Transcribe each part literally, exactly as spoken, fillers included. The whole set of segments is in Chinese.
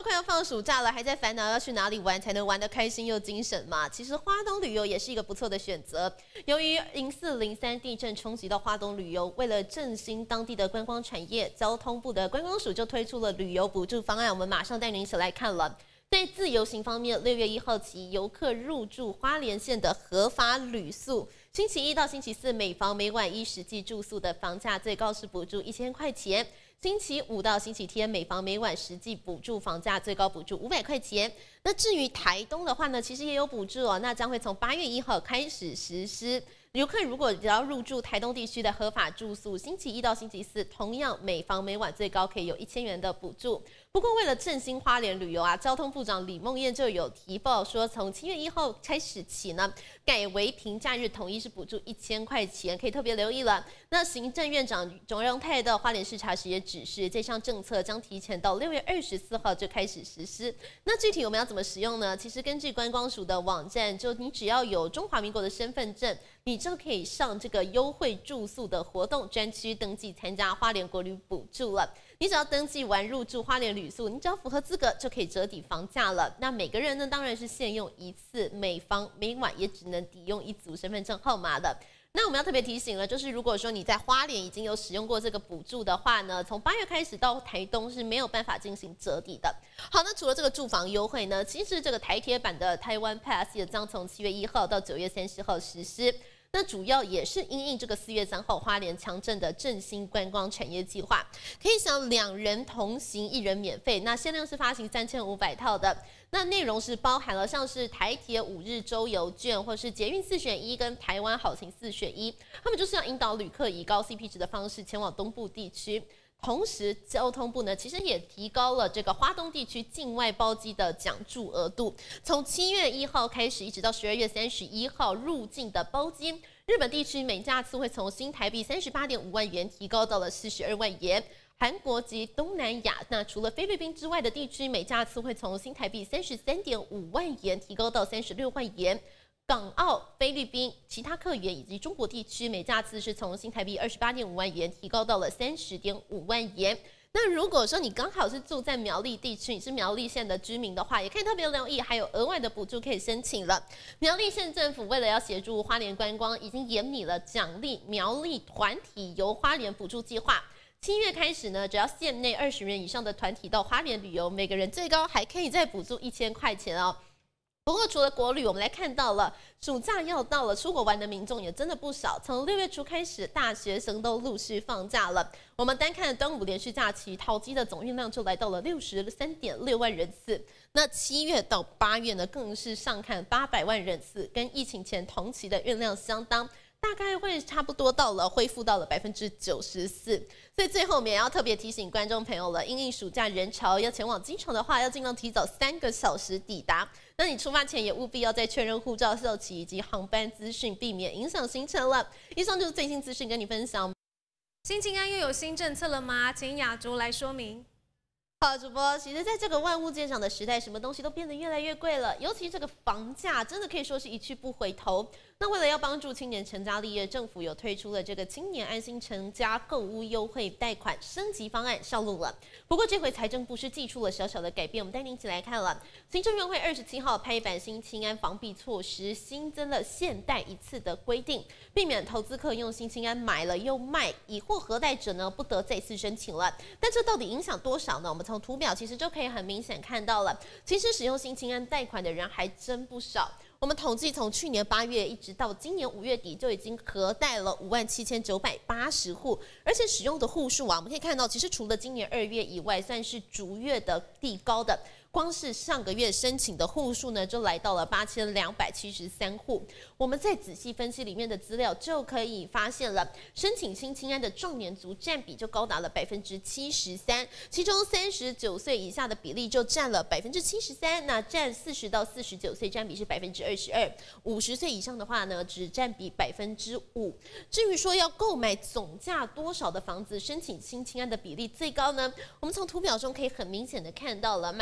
快要放暑假了，还在烦恼要去哪里玩才能玩得开心又精神吗？其实花东旅游也是一个不错的选择。由于零四零三地震冲击到花东旅游，为了振兴当地的观光产业，交通部的观光署就推出了旅游补助方案。我们马上带您一起来看了。在自由行方面，六月一号起，游客入住花莲县的合法旅宿，星期一到星期四每房每晚依实际住宿的房价最高是补助一千块钱。星期五到星期天，每房每晚实际补助房价最高补助五百块钱。那至于台东的话呢，其实也有补助哦，那将会从八月一号开始实施。游客如果只要入住台东地区的合法住宿，星期一到星期四同样每房每晚最高可以有一千元的补助。不过为了振兴花莲旅游啊，交通部长李梦燕就有提报说，从七月一号开始起呢，改为平假日统一是补助一千块钱，可以特别留意了。那行政院长卓荣泰的花莲视察时也指示，这项政策将提前到六月二十四号就开始实施。那具体我们要怎么使用呢？其实根据观光署的网站，就你只要有中华民国的身份证，你就可以上这个优惠住宿的活动专区登记参加花莲国旅补助了。你只要登记完入住花莲旅宿，你只要符合资格就可以折抵房价了。那每个人呢，当然是限用一次，每房每晚也只能抵用一组身份证号码的。那我们要特别提醒了，就是如果说你在花莲已经有使用过这个补助的话呢，从八月开始到台东是没有办法进行折抵的。好，那除了这个住房优惠呢，其实这个台铁版的台湾 Pass 也将从七月一号到九月三十号实施。那主要也是因应这个四月三号花莲强震的振兴观光产业计划，可以想两人同行一人免费，那限量是发行三千五百套的。那内容是包含了像是台铁五日周游券，或是捷运四选一跟台湾好行四选一，他们就是要引导旅客以高 C P 值的方式前往东部地区。同时，交通部呢其实也提高了这个花东地区境外包机的奖助额度，从七月一号开始，一直到十二月三十一号入境的包机，日本地区每架次会从新台币三十八点五万元提高到了四十二万元。韩国及东南亚，那除了菲律宾之外的地区，每架次会从新台币三十三点五万元提高到三十六万元。港澳、菲律宾、其他客源以及中国地区，每架次是从新台币二十八点五万元提高到了三十点五万元。那如果说你刚好是住在苗栗地区，你是苗栗县的居民的话，也可以特别留意，还有额外的补助可以申请了。苗栗县政府为了要协助花莲观光，已经研拟了奖励苗栗团体游花莲补助计划。七月开始呢，只要县内二十人以上的团体到花莲旅游，每个人最高还可以再补助一千块钱哦。不过，除了国旅，我们来看到了暑假要到了，出国玩的民众也真的不少。从六月初开始，大学生都陆续放假了。我们单看端午连续假期，淘机的总运量就来到了六十三点六万人次。那七月到八月呢，更是上看八百万人次，跟疫情前同期的运量相当。大概会差不多到了恢复到了百分之九十四，所以最后我们也要特别提醒观众朋友了，因应暑假人潮要前往机场的话，要尽量提早三个小时抵达。那你出发前也务必要再确认护照效期以及航班资讯，避免影响行程了。以上就是最新资讯跟你分享。 新青安又有新政策了吗？请雅竹来说明。 好，主播，其实在这个万物皆涨的时代，什么东西都变得越来越贵了，尤其这个房价真的可以说是一去不回头。那为了要帮助青年成家立业，政府有推出了这个青年安心成家购屋优惠贷款升级方案上路了。不过这回财政部是祭出了小小的改变，我们带您一起来看了。行政院会二十七号拍板新青安防弊措施，新增了限贷一次的规定，避免投资客用新青安买了又卖，以货核贷者呢不得再次申请了。但这到底影响多少呢？我们从图表其实就可以很明显看到了，其实使用新青安贷款的人还真不少。我们统计从去年八月一直到今年五月底，就已经核贷了五万七千九百八十户，而且使用的户数啊，我们可以看到，其实除了今年二月以外，算是逐月的递高的。光是上个月申请的户数呢，就来到了八千两百七十三户。我们再仔细分析里面的资料，就可以发现了，申请新青安的壮年族占比就高达了百分之七十三，其中三十九岁以下的比例就占了百分之七十三，那占四十到四十九岁占比是百分之二十二，五十岁以上的话呢，只占比百分之五。至于说要购买总价多少的房子，申请新青安的比例最高呢？我们从图表中可以很明显的看到了，买八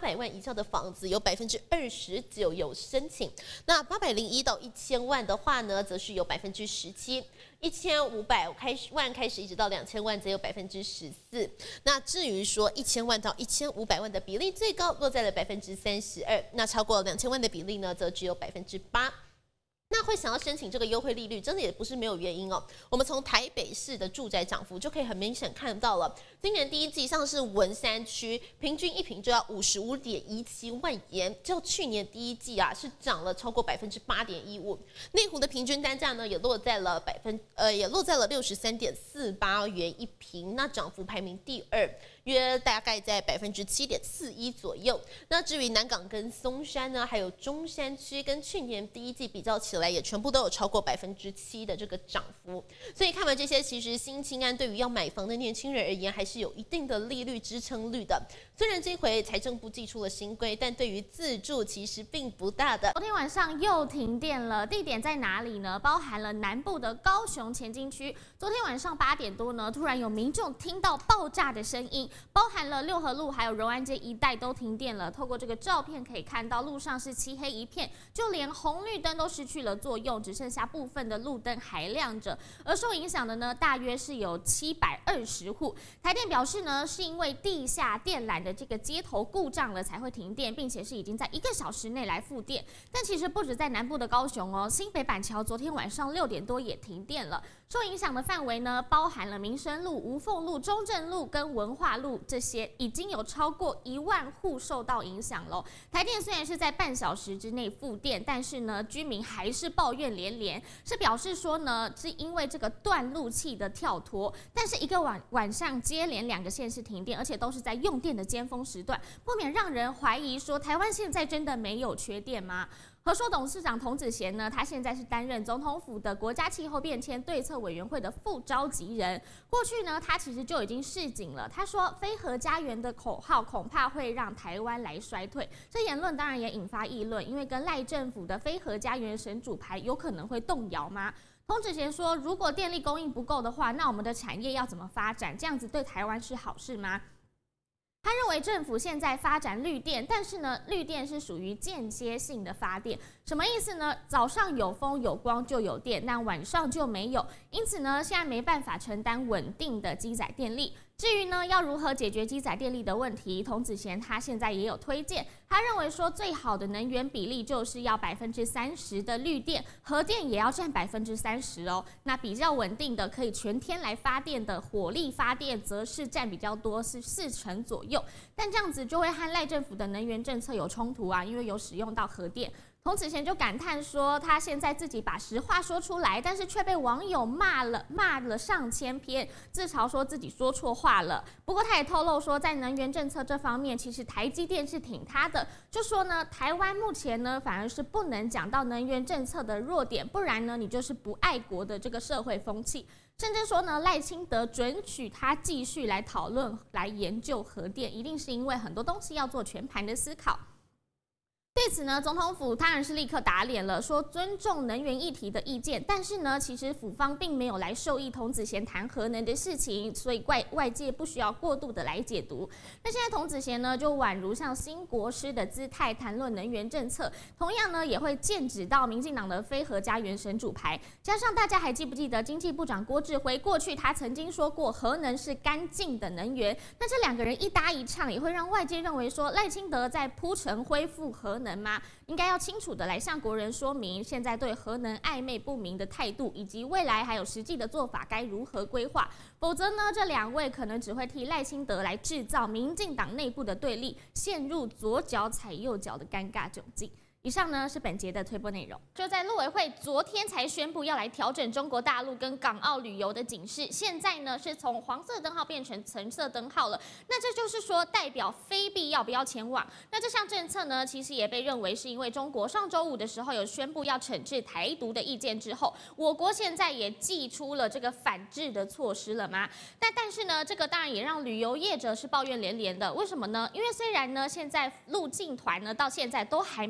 百万以上的房子有百分之二十九有申请，那八百零一到一千万的话呢，则是有百分之十七。一千五百开始万开始一直到两千万，则有百分之十四。那至于说一千万到一千五百万的比例最高落在了百分之三十二，那超过两千万的比例呢，则只有百分之八。那会想要申请这个优惠利率，真的也不是没有原因哦。我们从台北市的住宅涨幅就可以很明显看到了，今年第一季像是文山区，平均一坪就要五十五点一七万元，就去年第一季啊是涨了超过百分之八点一五。内湖的平均单价呢也落在了百分呃也落在了六十三点四八元一坪，那涨幅排名第二，约大概在百分之七点四一左右。那至于南港跟松山呢，还有中山区，跟去年第一季比较起来，也全部都有超过百分之七的这个涨幅。所以看完这些，其实新青安对于要买房的年轻人而言，还是有一定的利率支撑率的。虽然这回财政部祭出了新规，但对于自住其实并不大的。 昨天晚上又停电了，地点在哪里呢？包含了南部的高雄前进区。昨天晚上八点多呢，突然有民众听到爆炸的声音，包含了六合路还有荣安街一带都停电了。透过这个照片可以看到，路上是漆黑一片，就连红绿灯都失去了作用，只剩下部分的路灯还亮着。而受影响的呢，大约是有七百二十户。台电表示呢，是因为地下电缆的这个接头故障了才会停电，并且是已经在一个小时内来复电。但其实不止在南部的高雄哦，新北板桥昨天晚上六点多也停电了。受影响的范围呢，包含了民生路、吴凤路、中正路跟文化路这些，已经有超过一万户受到影响了。台电虽然是在半小时之内复电，但是呢，居民还是抱怨连连，是表示说呢，是因为这个断路器的跳脱，但是一个晚晚上接连两个县市停电，而且都是在用电的尖峰时段，不免让人怀疑说，台湾现在真的没有缺电吗？和硕董事长童子贤呢，他现在是担任总统府的国家气候变迁对策委员会的副召集人。过去呢，他其实就已经示警了。他说，非核家园的口号恐怕会让台湾来衰退。这言论当然也引发议论，因为跟赖政府的非核家园神主牌有可能会动摇吗？童子贤说，如果电力供应不够的话，那我们的产业要怎么发展？这样子对台湾是好事吗？他认为政府现在发展绿电，但是呢，绿电是属于间接性的发电，什么意思呢？早上有风有光就有电，但晚上就没有，因此呢，现在没办法承担稳定的机载电力。至于呢，要如何解决机载电力的问题，童子贤他现在也有推荐。他认为说，最好的能源比例就是要百分之三十的绿电，核电也要占百分之三十哦。那比较稳定的，可以全天来发电的火力发电，则是占比较多，是四成左右。但这样子就会和赖政府的能源政策有冲突啊，因为有使用到核电。童子贤就感叹说，他现在自己把实话说出来，但是却被网友骂了，骂了上千篇，自嘲说自己说错话了。不过他也透露说，在能源政策这方面，其实台积电是挺他的，就说呢，台湾目前呢反而是不能讲到能源政策的弱点，不然呢你就是不爱国的这个社会风气。甚至说呢，赖清德准许他继续来讨论、来研究核电，一定是因为很多东西要做全盘的思考。对此呢，总统府当然是立刻打脸了，说尊重能源议题的意见，但是呢，其实府方并没有来授意童子贤谈核能的事情，所以外外界不需要过度的来解读。那现在童子贤呢，就宛如像新国师的姿态谈论能源政策，同样呢，也会剑指到民进党的非核家园神主牌。加上大家还记不记得经济部长郭志辉过去他曾经说过核能是干净的能源，那这两个人一搭一唱，也会让外界认为说赖清德在铺陈恢复核能吗？应该要清楚的来向国人说明，现在对核能暧昧不明的态度，以及未来还有实际的做法该如何规划。否则呢，这两位可能只会替赖清德来制造民进党内部的对立，陷入左脚踩右脚的尴尬窘境。以上呢是本节的推播内容。就在陆委会昨天才宣布要来调整中国大陆跟港澳旅游的警示，现在呢是从黄色灯号变成橙色灯号了。那这就是说，代表非必要不要前往。那这项政策呢，其实也被认为是因为中国上周五的时候有宣布要惩治台独的意见之后，我国现在也祭出了这个反制的措施了吗？那但是呢，这个当然也让旅游业者是抱怨连连的。为什么呢？因为虽然呢现在入境团呢到现在都还没有开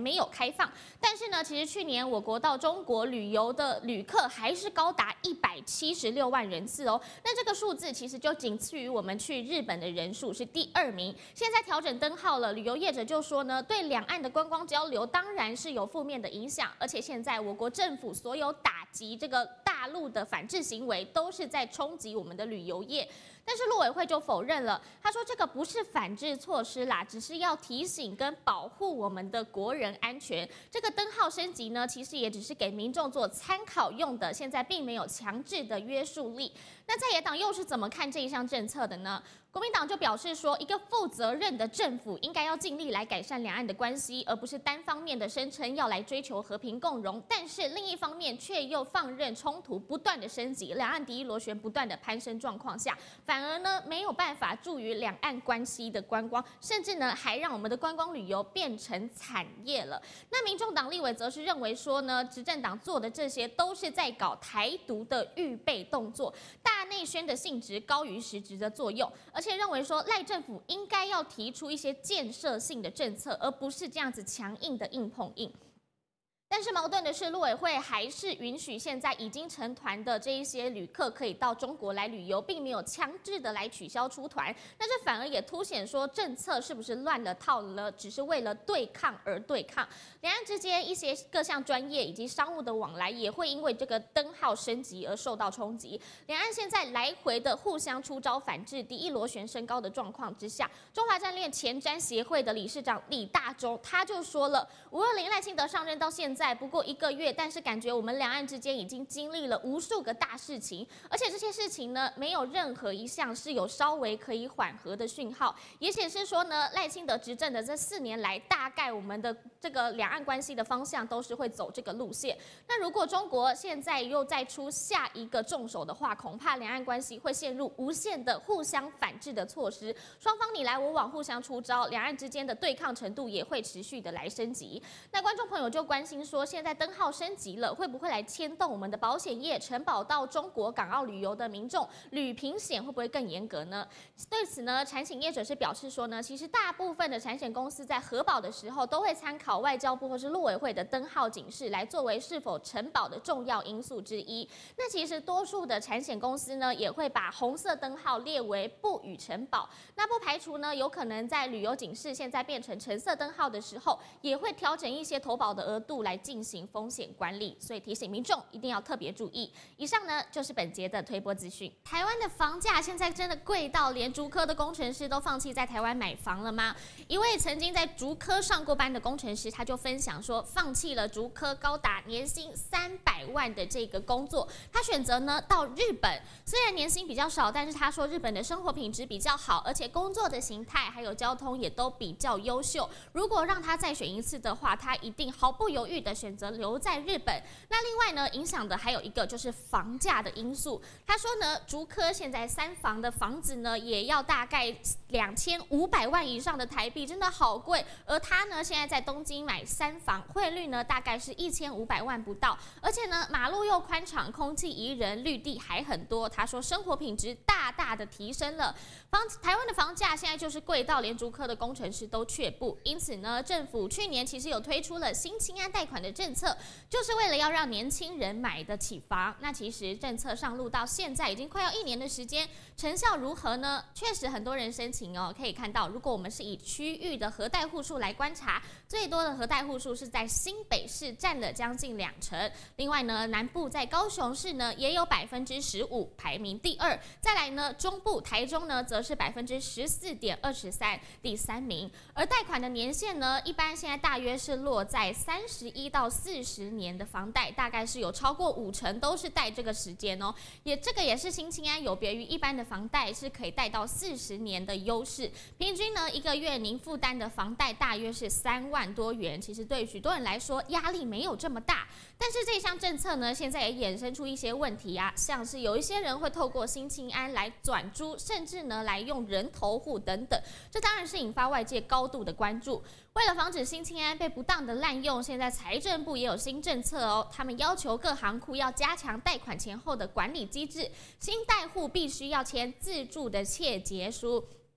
开放。但是呢，其实去年我国到中国旅游的旅客还是高达一百七十六万人次哦。那这个数字其实就仅次于我们去日本的人数，是第二名。现在调整灯号了，旅游业者就说呢，对两岸的观光交流当然是有负面的影响，而且现在我国政府所有打击这个大陆的反制行为，都是在冲击我们的旅游业。但是陆委会就否认了，他说这个不是反制措施啦，只是要提醒跟保护我们的国人安全。这个灯号升级呢，其实也只是给民众做参考用的，现在并没有强制的约束力。那在野党又是怎么看这一项政策的呢？国民党就表示说，一个负责任的政府应该要尽力来改善两岸的关系，而不是单方面的声称要来追求和平共荣，但是另一方面却又放任冲突不断的升级，两岸敌意螺旋不断的攀升状况下，反而呢没有办法助于两岸关系的观光，甚至呢还让我们的观光旅游变成产业了。那民众党立委则是认为说呢，执政党做的这些都是在搞台独的预备动作，大内宣的性质高于实质的作用，而且认为说赖政府应该要提出一些建设性的政策，而不是这样子强硬的硬碰硬。但是矛盾的是，陆委会还是允许现在已经成团的这一些旅客可以到中国来旅游，并没有强制的来取消出团。那这反而也凸显说政策是不是乱了套了，只是为了对抗而对抗。两岸之间一些各项专业以及商务的往来也会因为这个灯号升级而受到冲击。两岸现在来回的互相出招反制，敌意螺旋升高的状况之下，中华战略前瞻协会的理事长李大洲他就说了，五二零赖清德上任到现在不过一个月，但是感觉我们两岸之间已经经历了无数个大事情，而且这些事情呢，没有任何一项是有稍微可以缓和的讯号，也显示说呢，赖清德执政的这四年来，大概我们的这个两岸关系的方向都是会走这个路线。那如果中国现在又再出下一个重手的话，恐怕两岸关系会陷入无限的互相反制的措施，双方你来我往，互相出招，两岸之间的对抗程度也会持续的来升级。那观众朋友就关心说，现在灯号升级了，会不会来牵动我们的保险业承保到中国港澳旅游的民众旅平险会不会更严格呢？对此呢，产险业者是表示说呢，其实大部分的产险公司在核保的时候都会参考外交部或是陆委会的灯号警示来作为是否承保的重要因素之一。那其实多数的产险公司呢，也会把红色灯号列为不予承保。那不排除呢，有可能在旅游警示现在变成橙色灯号的时候，也会调整一些投保的额度来进行风险管理，所以提醒民众一定要特别注意。以上呢就是本节的推播资讯。台湾的房价现在真的贵到连竹科的工程师都放弃在台湾买房了吗？一位曾经在竹科上过班的工程师，他就分享说，放弃了竹科高达年薪三百万的这个工作，他选择呢到日本。虽然年薪比较少，但是他说日本的生活品质比较好，而且工作的形态还有交通也都比较优秀。如果让他再选一次的话，他一定毫不犹豫的选择留在日本。那另外呢，影响的还有一个就是房价的因素。他说呢，竹科现在三房的房子呢，也要大概两千五百万以上的台币，真的好贵。而他呢，现在在东京买三房，汇率呢大概是一千五百万不到，而且呢，马路又宽敞，空气宜人，绿地还很多。他说生活品质大大的提升了。房台湾的房价现在就是贵到连竹科的工程师都却步，因此呢，政府去年其实有推出了新青安贷款的政策，就是为了要让年轻人买得起房。那其实政策上路到现在已经快要一年的时间，成效如何呢？确实很多人申请哦，可以看到，如果我们是以区域的核贷户数来观察，最多的核贷户数是在新北市，占了将近两成。另外呢，南部在高雄市呢也有百分之十五，排名第二。再来呢，中部台中呢则是百分之十四点二十三，第三名。而贷款的年限呢，一般现在大约是落在三十一到四十年的房贷，大概是有超过五成都是贷这个时间哦。也这个也是新青安有别于一般的房贷，是可以贷到四十年的优势。平均呢，一个月您负担的房贷大约是三万多元，其实对许多人来说压力没有这么大。但是这项政策呢，现在也衍生出一些问题啊，像是有一些人会透过新青安来转租，甚至呢来用人头户等等，这当然是引发外界高度的关注。为了防止新青安被不当的滥用，现在财政部也有新政策哦，他们要求各行库要加强贷款前后的管理机制，新贷户必须要签自住的切结书。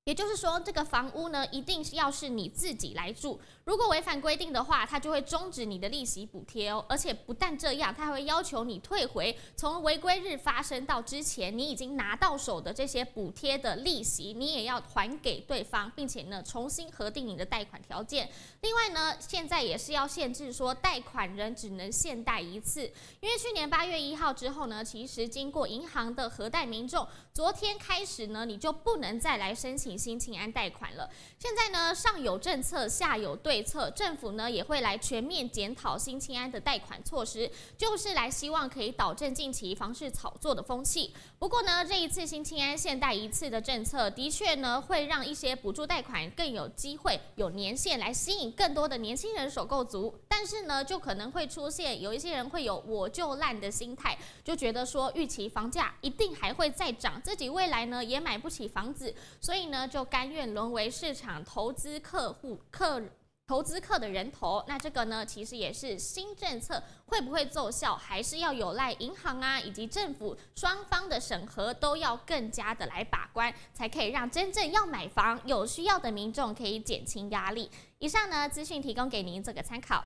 也就是说，这个房屋呢，一定是要是你自己来住。如果违反规定的话，它就会终止你的利息补贴哦。而且不但这样，它还会要求你退回从违规日发生到之前你已经拿到手的这些补贴的利息，你也要还给对方，并且呢重新核定你的贷款条件。另外呢，现在也是要限制说贷款人只能限贷一次，因为去年八月一号之后呢，其实经过银行的核贷民众，昨天开始呢，你就不能再来申请新青安贷款了。现在呢，上有政策，下有对策，政府呢也会来全面检讨新青安的贷款措施，就是来希望可以导正近期房市炒作的风气。不过呢，这一次新青安限贷一次的政策，的确呢会让一些补助贷款更有机会有年限来吸引更多的年轻人首购族，但是呢，就可能会出现有一些人会有我就烂的心态，就觉得说预期房价一定还会再涨，自己未来呢也买不起房子，所以呢就甘愿沦为市场投资客户客投资客的人头。那这个呢，其实也是新政策会不会奏效，还是要有赖银行啊以及政府双方的审核，都要更加的来把关，才可以让真正要买房有需要的民众可以减轻压力。以上呢资讯提供给您做个参考。